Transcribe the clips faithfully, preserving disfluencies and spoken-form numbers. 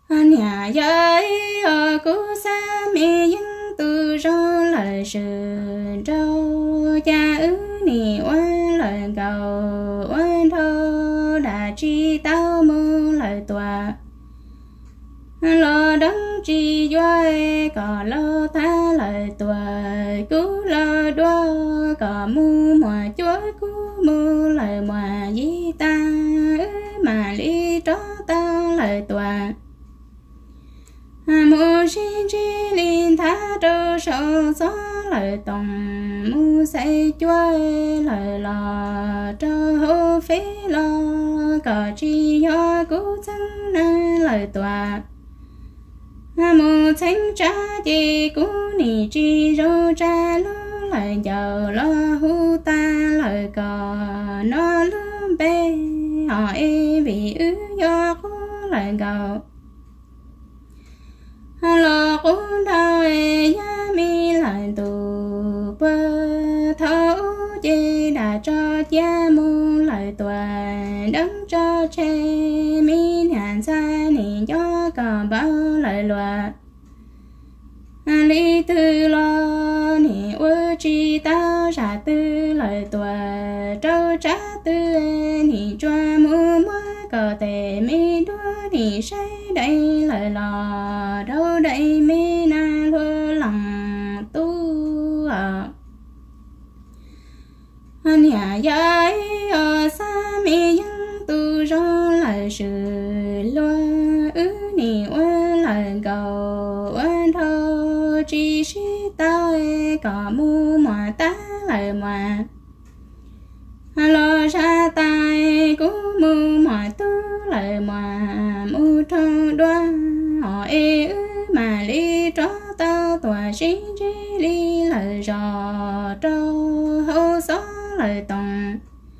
nhà giấy ở cú xa mẹ dân từ rô lời sự trâu cha ứ nì oan lời cầu oan thơ đã chi tao mơ lời tòa lo đấng chi doai có lo tha lời tòa cú lo đua có mu mà chúa cú mu lời mà di ta mà lý trót ta lời tòa mu xin chi linh tha trơ sâu gió lời tòng mu say chúa lời lò trơ hô phế lo có chi do cú chân lời tòa mu thanh cha chi cú nì chi rô cha lo lời giàu lo hu ta lời cò nó lưm bê họ e vì ứ do cú lời gầu lo cú đau e ya mi lời tù bơ thấu chi đã cho cha mu lời tòa đấng cho che mi hàn xa nì cho cò bao lời loa lý tư lo nì ua chi tao ra tư lời tòa trâu trá tư nì cho mu mua cờ tề mi đua nì say đây lời lò đâu đây mi na lua lòng tu à nhà giấy ở xa mi dân tu rô lời sự loa ứ nì ua lời cầu oan thơ chi sĩ tao có mu mà ta lời mà lo ra tay cú mu mà tu lời mà mu thơ đoa họ e ứ mà lý trót tao tòa sinh chi lý lời rò trâu hô gió lời tòng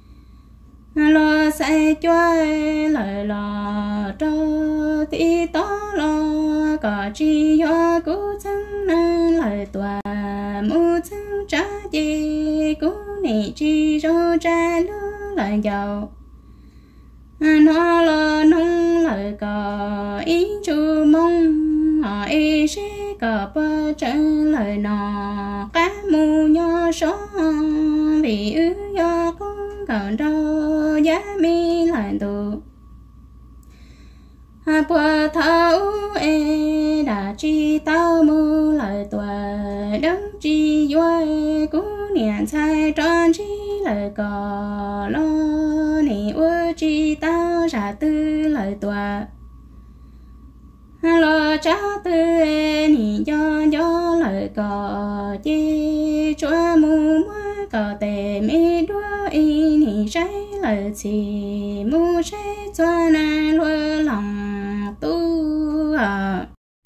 lo say chua lời lò trâu tí tó lo có chi do cú chân lời tòa mu chân trả chi cú nị chi rô cha lứa lời giàu nó lo nông lời cò ý chu mong họ y sẽ cờ bơ chân lời nọ cá mu nho số vì ứ do cũng còn đâu giá mi lời tù bùa thấu e đã chi tao mu lời tòa đấng chi doai cú niệm sai tròn chi lời cò lo nị ua chi tao ra tư lời tòa lo cha tư nị do do lời cò chi chúa mu mua cò tề mi đua y nị say lời chỉ mu say cho na lua lòng tu à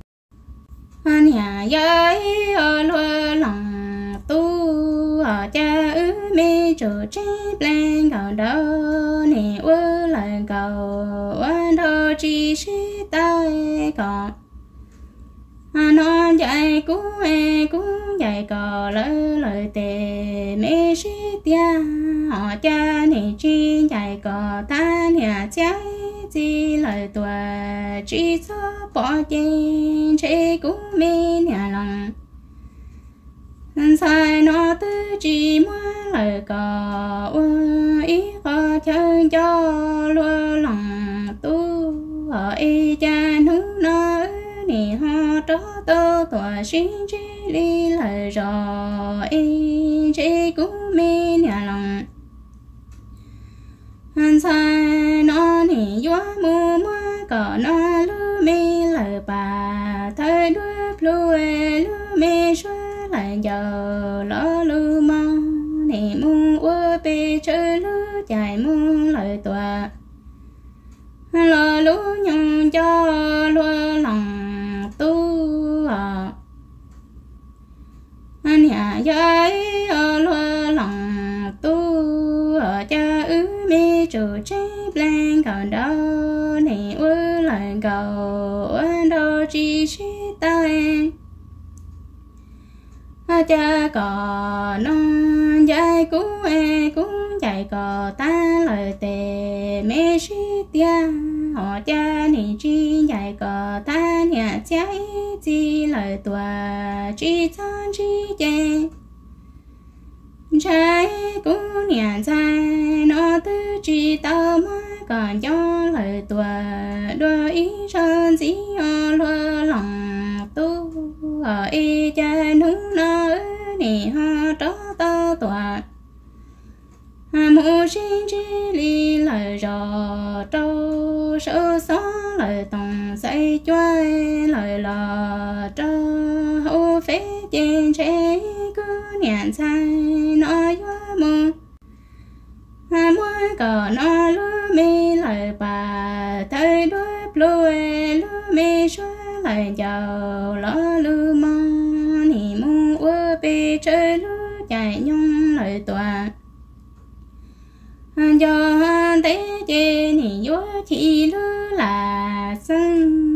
nhà giấy ở lua lòng tu ở cha ứ mi chủ chế lên cầu đâu nè ua lời cầu oan thơ chi sĩ tao còn nó dạy cú e cú dạy cò lời lời tề mê sĩ tia họ cha nè chi dạy cò ta nhà trái chi lời tòa chi cho bỏ trên chế cú mi nhà lòng sai nó tư chỉ mua lời cò ý có chơi cho lúa lòng tu ở y cha nú nó nì ho tró tô tòa xin chi đi lời rò y chế cú mi nhà lòng sai nó nì gió mu mua cò nó lú mi lời bà thời đuôi plue lú mi xóa lại giờ lỡ lú mong nì mu ua bê chơi lú chạy mu lời tòa lo lú nhung cho lúa lòng tu à nhà giấy ở lúa lòng tu ở cha ứ mi chủ chế lên còn đâu nì ua lời cầu oan đâu chi sĩ tao cha cò non dạy cú e cú dạy cò ta lời tề mê sĩ tia họ cha nì chi dài cờ ta nhà cháy chi lời tòa chi chan chi chê trái của nhà trai nó tư chi tao mới còn cho lời tòa đôi ý sơn dĩ lo lòng tu ở y cha nú nó nì ha đó ta tòa mô sinh chi li lời rò trâu sơ xó lời tòng xây choai lời lò trâu hô phế trên chế cứ nhàn sai nó yếu mô mua cờ nó lú mi lời bà thấy đuôi lùi lú mi xóa lời giàu ló lú mò nì mô ua bì chơi lú chạy nhung lời tòa cho tế chê nì yếu chỉ lú là sân